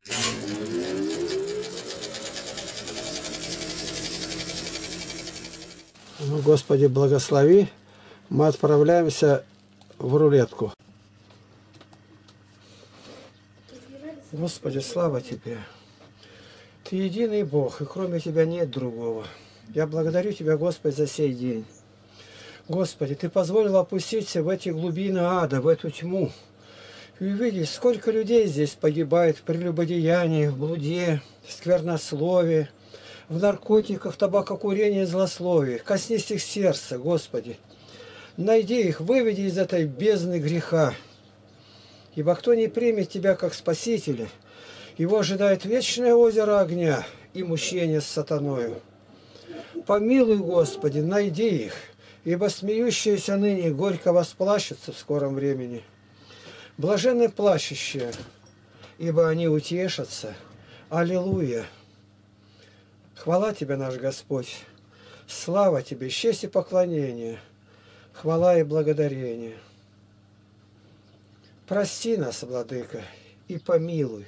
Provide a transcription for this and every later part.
Ну, Господи, благослови. Мы отправляемся в рулетку. Господи, слава Тебе. Ты единый Бог, и кроме Тебя нет другого. Я благодарю Тебя, Господи, за сей день. Господи, Ты позволил опуститься в эти глубины ада, в эту тьму. И увидеть, сколько людей здесь погибает в прелюбодеянии, в блуде, в сквернословии, в наркотиках, табакокурении, злословии. Коснись их сердца, Господи. Найди их, выведи из этой бездны греха. Ибо кто не примет Тебя как Спасителя, его ожидает вечное озеро огня и мучение с сатаною. Помилуй, Господи, найди их, ибо смеющиеся ныне горько восплачутся в скором времени. Блаженны плачущие, ибо они утешатся. Аллилуйя! Хвала Тебе, наш Господь! Слава Тебе, честь и поклонение, хвала и благодарение. Прости нас, Владыка, и помилуй.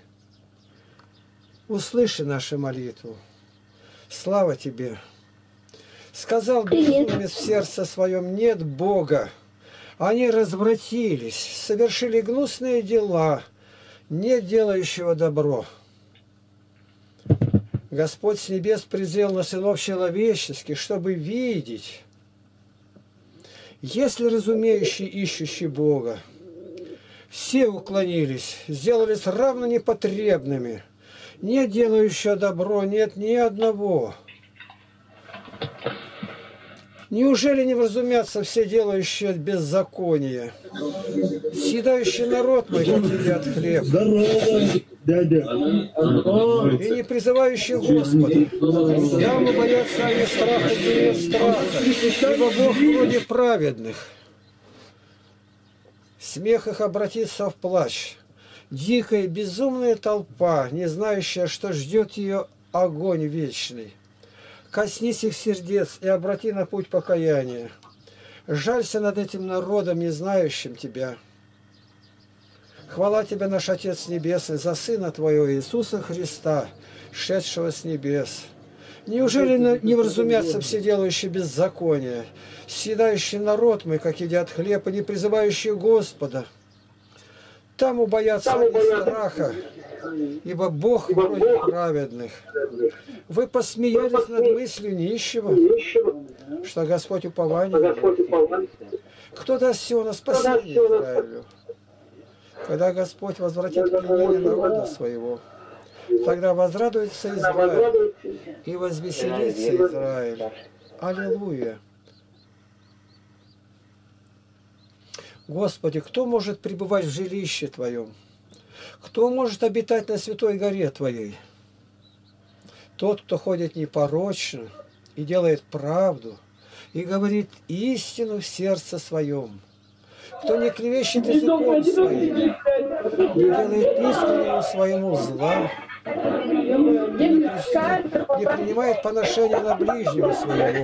Услыши нашу молитву. Слава Тебе! Сказал безумец в сердце своем: нет Бога. Они развратились, совершили гнусные дела, не делающего добро. Господь с небес презрел на сынов человеческих, чтобы видеть, если разумеющие, ищущие Бога. Все уклонились, сделались равно непотребными, не делающего добро нет ни одного. Неужели не вразумятся все делающие беззаконие? Съедающий народ мой, как едят хлеб. И не призывающий Господа. Дамы боятся они страха, где нет страха, ибо Бог вроде праведных. Смех их обратится в плач. Дикая, безумная толпа, не знающая, что ждет ее огонь вечный. Коснись их сердец и обрати на путь покаяния. Жалься над этим народом, не знающим Тебя. Хвала Тебе, наш Отец Небесный, за Сына Твоего Иисуса Христа, шедшего с небес. Неужели не вразумятся все делающие беззаконие, съедающий народ мой, как едят хлеб, и не призывающие Господа? Там убоятся они страха, ибо Бог вроде праведных. Вы посмеялись над мыслью нищего, что Господь упование. Кто даст Сиона спасение Израилю? Когда Господь возвратит пленение народа своего, тогда возрадуется Израиль и возвеселится Израиль. Аллилуйя! Господи, кто может пребывать в жилище Твоем? Кто может обитать на святой горе Твоей? Тот, кто ходит непорочно и делает правду, и говорит истину в сердце своем. Кто не клевещет языком своим, не делает искреннему своему зла, не принимает поношения на ближнего своего.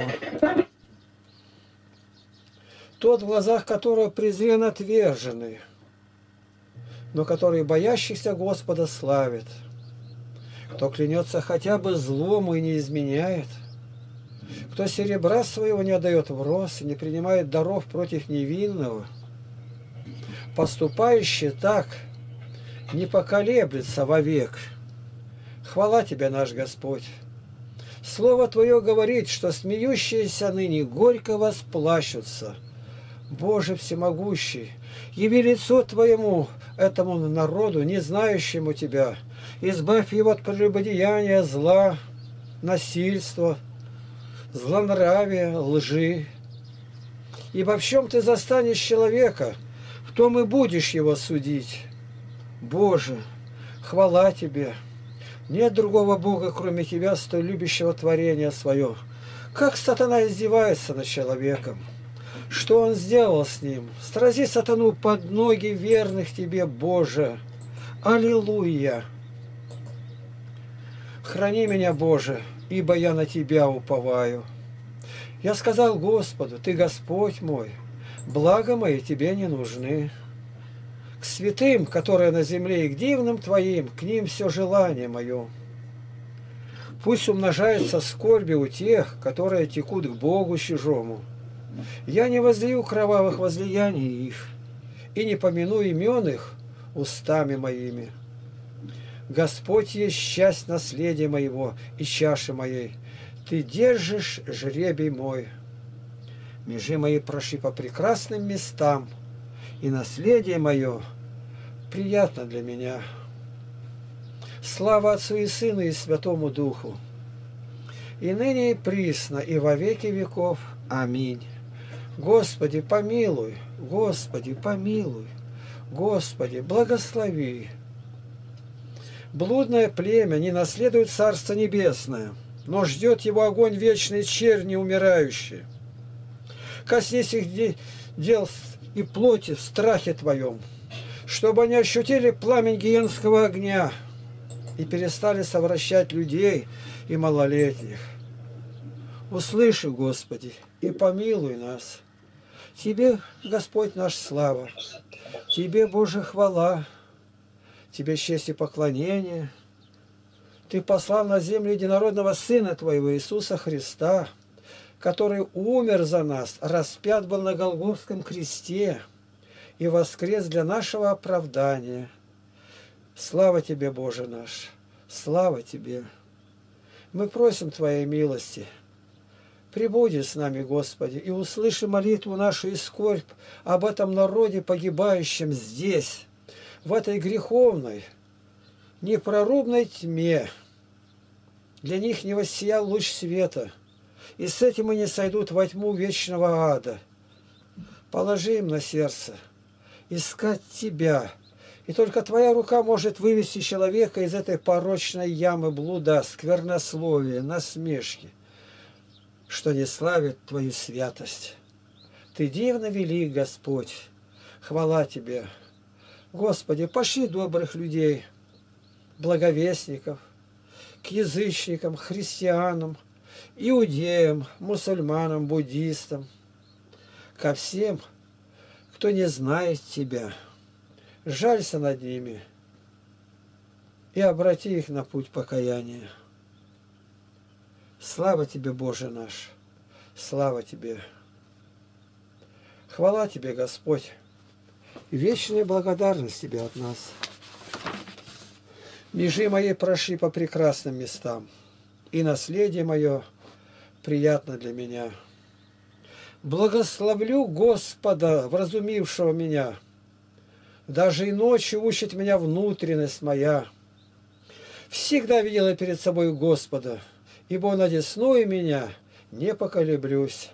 Тот, в глазах которого презрен отверженный, но который боящихся Господа славит. Кто клянется хотя бы злому и не изменяет, кто серебра своего не отдает в рост и не принимает даров против невинного, поступающий так не поколеблется вовек. Хвала Тебе, наш Господь! Слово Твое говорит, что смеющиеся ныне горько восплачутся. Боже всемогущий, яви лицо Твоему этому народу, не знающему Тебя. Избавь его от прелюбодеяния, зла, насильства, злонравия, лжи. Ибо в чем Ты застанешь человека, в том и будешь его судить. Боже, хвала Тебе! Нет другого Бога, кроме Тебя, столь любящего творения свое. Как сатана издевается над человеком! Что он сделал с ним? Срази сатану под ноги верных Тебе, Боже! Аллилуйя! Храни меня, Боже, ибо я на Тебя уповаю. Я сказал Господу: Ты Господь мой, блага мои Тебе не нужны. К святым, которые на земле, и к дивным Твоим, к ним все желание мое. Пусть умножается скорби у тех, которые текут к Богу чужому. Я не возлию кровавых возлияний их, и не помяну имен их устами моими. Господь есть счастье наследия моего и чаши моей. Ты держишь жребий мой. Межи мои проши по прекрасным местам, и наследие мое приятно для меня. Слава Отцу и Сыну и Святому Духу, и ныне и присно, и во веки веков. Аминь. Господи, помилуй, Господи, помилуй, Господи, благослови. Блудное племя не наследует Царство Небесное, но ждет его огонь вечный, черни умирающие. Коснись их дел и плоти в страхе Твоем, чтобы они ощутили пламень гиенского огня и перестали совращать людей и малолетних. Услыши, Господи, и помилуй нас. Тебе, Господь наш, слава, Тебе, Боже, хвала, Тебе честь и поклонение. Ты послал на землю единородного Сына Твоего, Иисуса Христа, который умер за нас, распят был на Голгофском кресте и воскрес для нашего оправдания. Слава Тебе, Боже наш, слава Тебе! Мы просим Твоей милости. Прибуди с нами, Господи, и услыши молитву нашу и скорбь об этом народе, погибающем здесь, в этой греховной, непрорубной тьме. Для них не воссиял луч света, и с этим они сойдут во тьму вечного ада. Положи им на сердце искать Тебя, и только Твоя рука может вывести человека из этой порочной ямы блуда, сквернословия, насмешки, что не славит Твою святость. Ты дивно велик, Господь, хвала Тебе. Господи, пошли добрых людей, благовестников, к язычникам, христианам, иудеям, мусульманам, буддистам, ко всем, кто не знает Тебя. Жалься над ними и обрати их на путь покаяния. Слава Тебе, Боже наш, слава Тебе. Хвала Тебе, Господь, и вечная благодарность Тебе от нас. Межи мои прошли по прекрасным местам, и наследие мое приятно для меня. Благословлю Господа, вразумившего меня. Даже и ночью учит меня внутренность моя. Всегда видела перед собой Господа, ибо Он одесную меня, не поколеблюсь.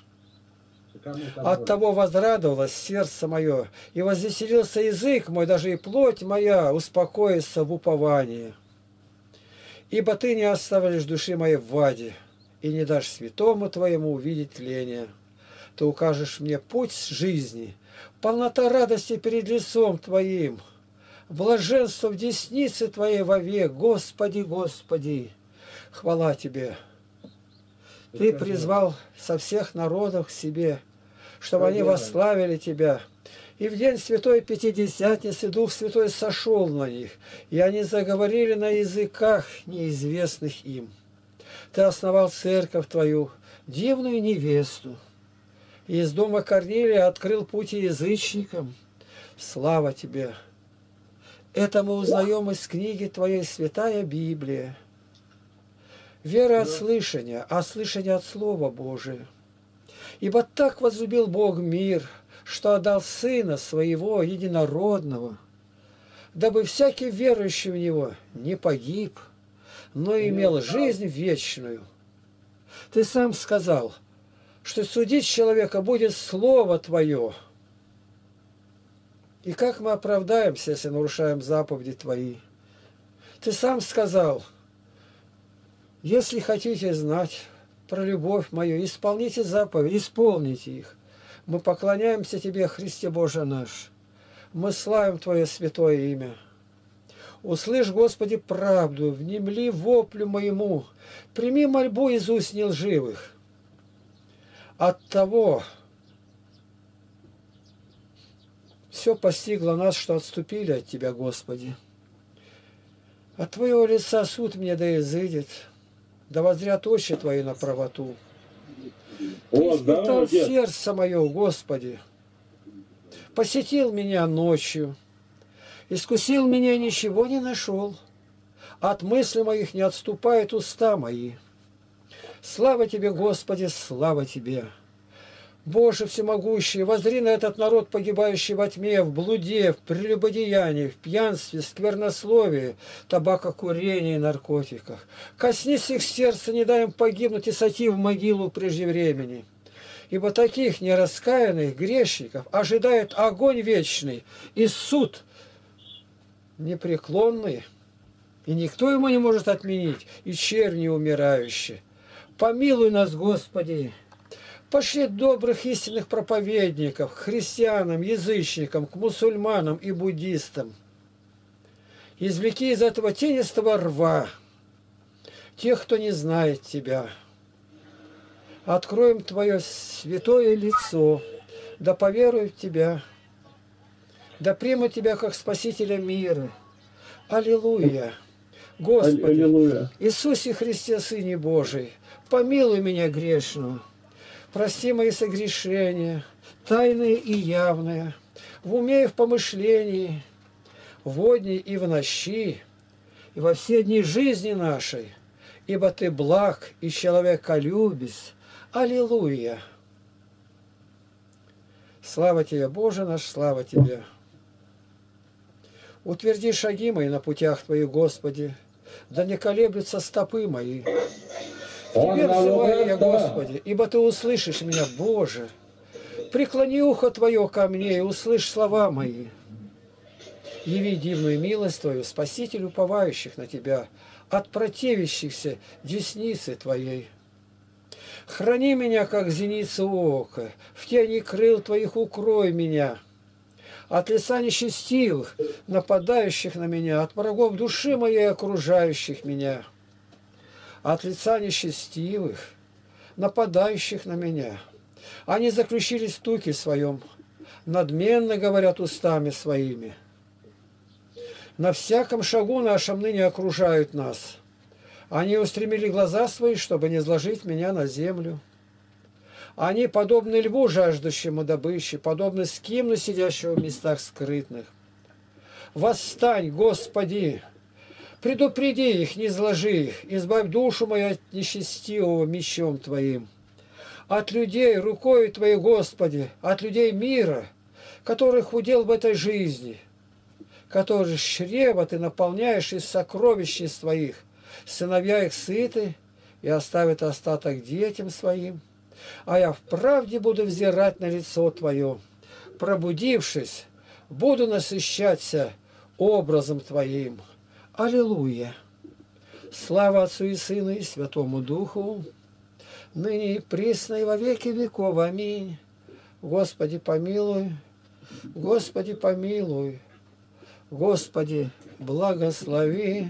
Оттого возрадовалось сердце мое, и возвеселился язык мой, даже и плоть моя успокоится в уповании. Ибо Ты не оставишь души моей в аде, и не дашь святому Твоему увидеть тление. Ты укажешь мне путь жизни, полнота радости перед лицом Твоим, блаженство в деснице Твоей вовек. Господи, Господи, хвала Тебе! Ты призвал со всех народов к себе, чтобы они восславили Тебя. И в день Святой Пятидесятницы Дух Святой сошел на них, и они заговорили на языках, неизвестных им. Ты основал церковь Твою, дивную невесту, и из дома Корнилия открыл путь язычникам. Слава Тебе! Это мы узнаем из книги Твоей Святая Библия. Вера от слышания, а слышание от Слова Божия. Ибо так возлюбил Бог мир, что отдал Сына Своего Единородного, дабы всякий верующий в Него не погиб, но имел жизнь вечную. Ты сам сказал, что судить человека будет Слово Твое. И как мы оправдаемся, если нарушаем заповеди Твои? Ты сам сказал, если хотите знать про любовь мою, исполните заповеди, исполните их. Мы поклоняемся Тебе, Христе Боже наш. Мы славим Твое святое имя. Услышь, Господи, правду, внемли воплю моему, прими мольбу из уст нелживых. От того Все постигло нас, что отступили от Тебя, Господи. От Твоего лица суд мне да изыдет, да воззрят очи Твои на правоту. Ты испытал сердце мое, Господи, посетил меня ночью, искусил меня и ничего не нашел. От мыслей моих не отступают уста мои. Слава Тебе, Господи, слава Тебе! Боже всемогущий, воззри на этот народ, погибающий во тьме, в блуде, в прелюбодеянии, в пьянстве, сквернословии, табакокурении и наркотиках. Коснись их сердца, не дай им погибнуть и сойти в могилу прежде времени. Ибо таких нераскаянных грешников ожидает огонь вечный и суд непреклонный, и никто ему не может отменить, и черни умирающие. Помилуй нас, Господи! Пошли добрых истинных проповедников к христианам, язычникам, к мусульманам и буддистам. Извлеки из этого тенистого рва тех, кто не знает Тебя. Откроем Твое святое лицо, да поверуют в Тебя, да примут Тебя как Спасителя мира. Аллилуйя! Господи, Аллилуйя. Иисусе Христе, Сыне Божий, помилуй меня грешную. Прости мои согрешения, тайные и явные, в уме и в помышлении, в дни и в ночи, и во все дни жизни нашей, ибо Ты благ и человеколюбец. Аллилуйя! Слава Тебе, Боже наш, слава Тебе! Утверди шаги мои на путях Твоих, Господи, да не колеблются стопы мои. Тебе взываю я, Господи, ибо Ты услышишь меня, Боже. Преклони ухо Твое ко мне и услышь слова мои. Яви дивную милость Твою, Спасителю уповающих на Тебя, от противящихся десницы Твоей. Храни меня, как зеницу ока, в тени крыл Твоих укрой меня. От лица нечестивых, нападающих на меня, от врагов души моей, окружающих меня. От лица нечестивых, нападающих на меня. Они заключили стуки в своем, надменно говорят устами своими. На всяком шагу нашем ныне окружают нас. Они устремили глаза свои, чтобы не сложить меня на землю. Они подобны льву, жаждущему добычи, подобны скимну, сидящему в местах скрытных. Восстань, Господи! Предупреди их, не зложи их, избавь душу мою от нечестивого мечом Твоим. От людей рукою Твоей, Господи, от людей мира, которых удел в этой жизни, которых чрево Ты наполняешь из сокровищ Твоих, сыновья их сыты и оставят остаток детям своим. А я вправде буду взирать на лицо Твое, пробудившись, буду насыщаться образом Твоим. Аллилуйя! Слава Отцу и Сыну и Святому Духу, ныне и присно и во веки веков. Аминь. Господи, помилуй, Господи, помилуй, Господи, благослови.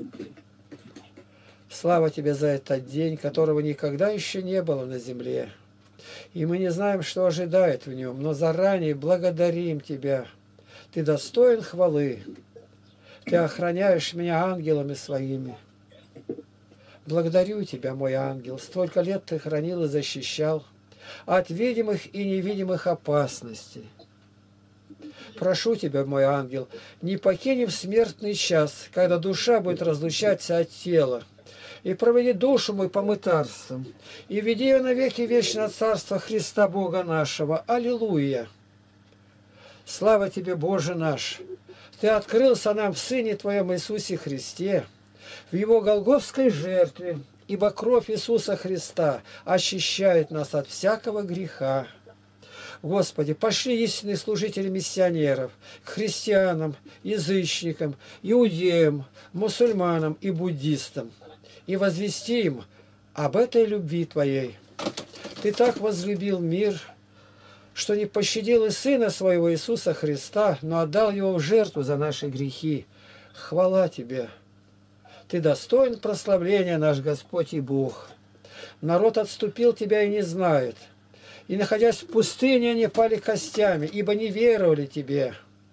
Слава Тебе за этот день, которого никогда еще не было на земле. И мы не знаем, что ожидает в нем, но заранее благодарим Тебя. Ты достоин хвалы. Ты охраняешь меня ангелами своими. Благодарю Тебя, мой ангел. Столько лет Ты хранил и защищал от видимых и невидимых опасностей. Прошу Тебя, мой ангел, не покинем смертный час, когда душа будет разлучаться от тела, и проведи душу мой по мытарствам, и веди ее навеки вечное царство Христа Бога нашего. Аллилуйя! Слава Тебе, Боже наш! Ты открылся нам в Сыне Твоем Иисусе Христе, в Его голгофской жертве, ибо кровь Иисуса Христа очищает нас от всякого греха. Господи, пошли истинные служители миссионеров к христианам, язычникам, иудеям, мусульманам и буддистам, и возвести им об этой любви Твоей. Ты так возлюбил мир, что не пощадил и Сына Своего Иисуса Христа, но отдал Его в жертву за наши грехи. Хвала Тебе! Ты достоин прославления, наш Господь и Бог. Народ отступил Тебя и не знает. И, находясь в пустыне, они пали костями, ибо не веровали Тебе.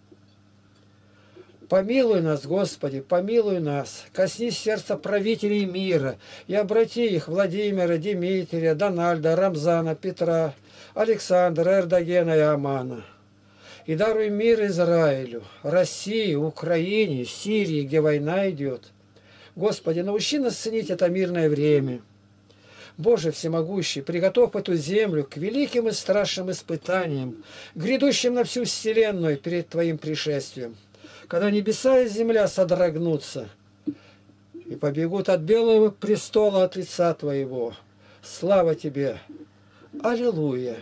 Помилуй нас, Господи, помилуй нас. Коснись сердца правителей мира и обрати их, Владимира, Дмитрия, Дональда, Рамзана, Петра, Александра, Эрдогена и Амана. И даруй мир Израилю, России, Украине, Сирии, где война идет. Господи, научи нас ценить это мирное время. Боже всемогущий, приготовь эту землю к великим и страшным испытаниям, грядущим на всю вселенную перед Твоим пришествием, когда небеса и земля содрогнутся и побегут от белого престола от лица Твоего. Слава Тебе! Аллилуйя!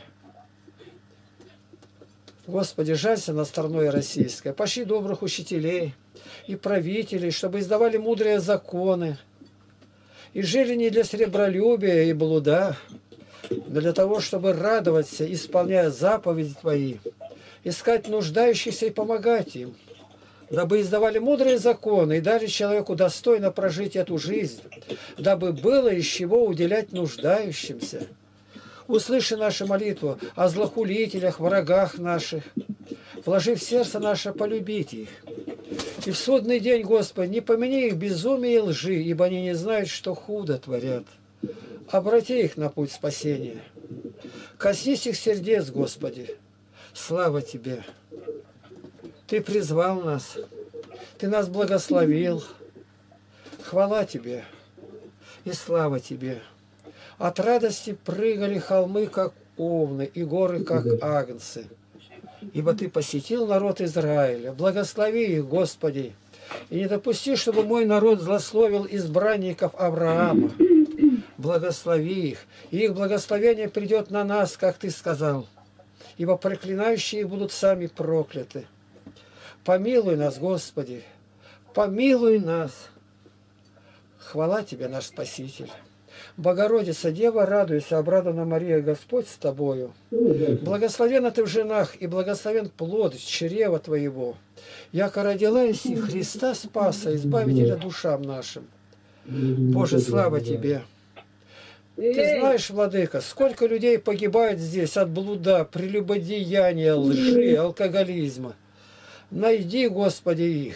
Господи, жалься над страной российской, пошли добрых учителей и правителей, чтобы издавали мудрые законы, и жили не для сребролюбия и блуда, но для того, чтобы радоваться, исполняя заповеди Твои, искать нуждающихся и помогать им, дабы издавали мудрые законы и дали человеку достойно прожить эту жизнь, дабы было из чего уделять нуждающимся. Услыши нашу молитву о злохулителях, врагах наших, вложи в сердце наше полюбить их. И в судный день, Господи, не помяни их безумие и лжи, ибо они не знают, что худо творят. Обрати их на путь спасения. Коснись их сердец, Господи. Слава Тебе! Ты призвал нас, Ты нас благословил. Хвала Тебе и слава Тебе! От радости прыгали холмы, как овны, и горы, как агнцы. Ибо Ты посетил народ Израиля. Благослови их, Господи, и не допусти, чтобы мой народ злословил избранников Авраама. Благослови их, и их благословение придет на нас, как Ты сказал, ибо проклинающие их будут сами прокляты. Помилуй нас, Господи, помилуй нас. Хвала Тебе, наш Спаситель. Богородица, Дева, радуйся, обрадована Мария, Господь с Тобою. Благословена Ты в женах, и благословен плод чрева Твоего. Яко родила иси Христа Спаса, Избавителя душам нашим. Боже, слава Тебе! Ты знаешь, Владыка, сколько людей погибает здесь от блуда, прелюбодеяния, лжи, алкоголизма. Найди, Господи, их.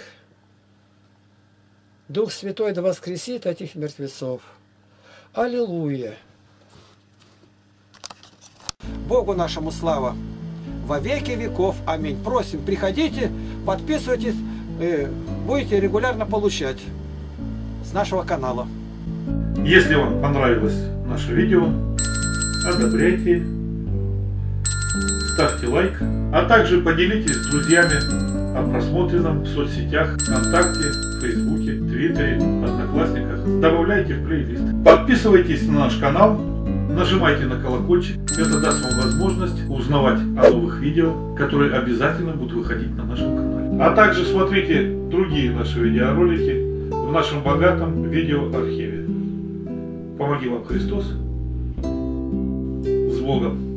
Дух Святой да воскресит этих мертвецов. Аллилуйя! Богу нашему слава! Во веки веков. Аминь. Просим, приходите, подписывайтесь, будете регулярно получать с нашего канала. Если вам понравилось наше видео, одобряйте, ставьте лайк, а также поделитесь с друзьями о просмотренном в соцсетях ВКонтакте, Фейсбуке, Твиттере, Одноклассниках. Добавляйте в плейлист. Подписывайтесь на наш канал, нажимайте на колокольчик. Это даст вам возможность узнавать о новых видео, которые обязательно будут выходить на нашем канале. А также смотрите другие наши видеоролики в нашем богатом видеоархиве. Помоги вам Христос. С Богом!